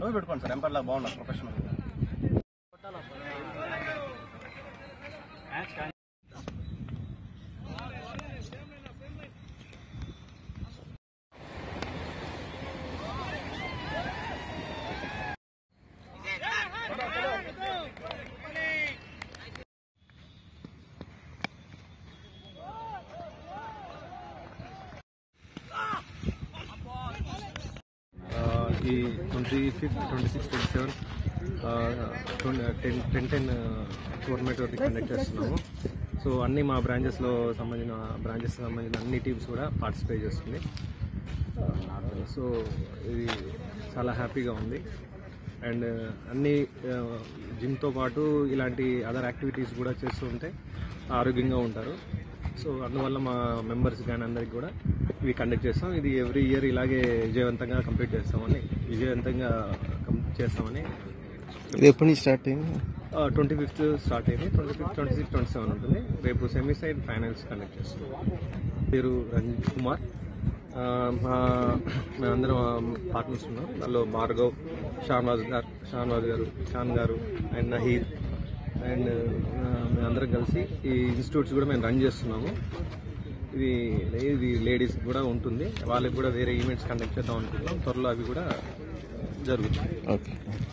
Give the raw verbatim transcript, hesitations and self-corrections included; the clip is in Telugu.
నువ్వు పెట్టుకోండి సార్, ఎంపైర్ లాగా బాగున్నారు ప్రొఫెషనల్. ఈ twenty fifth twenty six twenty seven ten ten ten tournament వరకు కండక్ట్ చేస్తున్నాము. సో అన్ని మా బ్రాంచెస్లో సంబంధించిన బ్రాంచెస్ సంబంధించిన అన్ని టీమ్స్ కూడా పార్టిసిపేట్ చేస్తుంది. సో ఇది చాలా హ్యాపీగా ఉంది. అండ్ అన్ని జిమ్తో పాటు ఇలాంటి అదర్ యాక్టివిటీస్ కూడా చేస్తూ ఉంటే ఆరోగ్యంగా ఉంటారు. సో అందువల్ల మా మెంబర్స్ కానీ అందరికి కూడా ఇవి కండక్ట్ చేస్తాం. ఇది ఎవ్రీ ఇయర్ ఇలాగే విజయవంతంగా కంప్లీట్ చేస్తామని విజయవంతంగా చేస్తామని. ఇది ఎప్పటి నుంచి స్టార్ట్ అయింది? ట్వంటీ ఫిఫ్త్ స్టార్ట్ అయింది. Twenty fifth twenty six twenty seven ఉంటుంది. రేపు సెమీ సైడ్ ఫైనల్స్ కండక్ట్ చేస్తాం. పేరు రంజిత్ కుమార్. మా మేమందరం పార్ట్నర్స్ ఉన్నాం. దానిలో భార్గవ్, షాన్వాజ్ గారు షాన్వాజ్ గారు షాన్ గారు అండ్ నహీద్ అండ్ మేమందరం కలిసి ఈ ఇన్స్టిట్యూట్స్ కూడా మేము రన్ చేస్తున్నాము. ఇది ఇది లేడీస్ కూడా ఉంటుంది. వాళ్ళకి కూడా వేరే ఈవెంట్స్ కండక్ట్ చేద్దాం అనుకుంటున్నాం. త్వరలో అవి కూడా జరుగుతాయి. ఓకే.